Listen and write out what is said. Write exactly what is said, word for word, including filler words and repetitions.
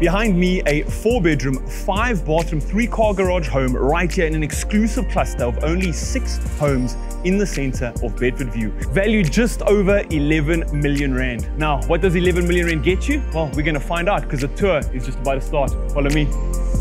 Behind me, a four bedroom, five bathroom, three car garage home right here in an exclusive cluster of only six homes in the center of Bedfordview, valued just over eleven million rand. Now, what does eleven million rand get you? Well, we're gonna find out because the tour is just about to start. Follow me.